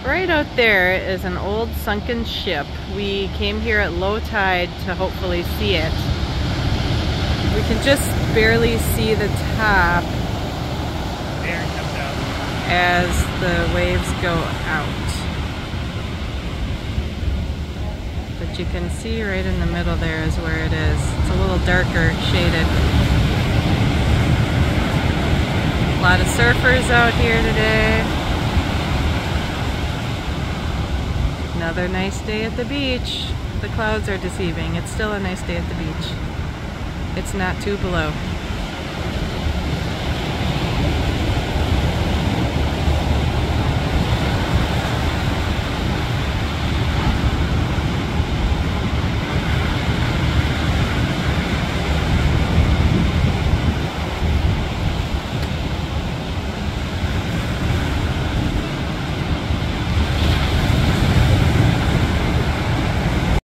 Right out there is an old sunken ship. We came here at low tide to hopefully see it. We can just barely see the top as the waves go out. But you can see right in the middle there is where it is. It's a little darker shaded. A lot of surfers out here today. Another nice day at the beach. The clouds are deceiving. It's still a nice day at the beach. It's not too below.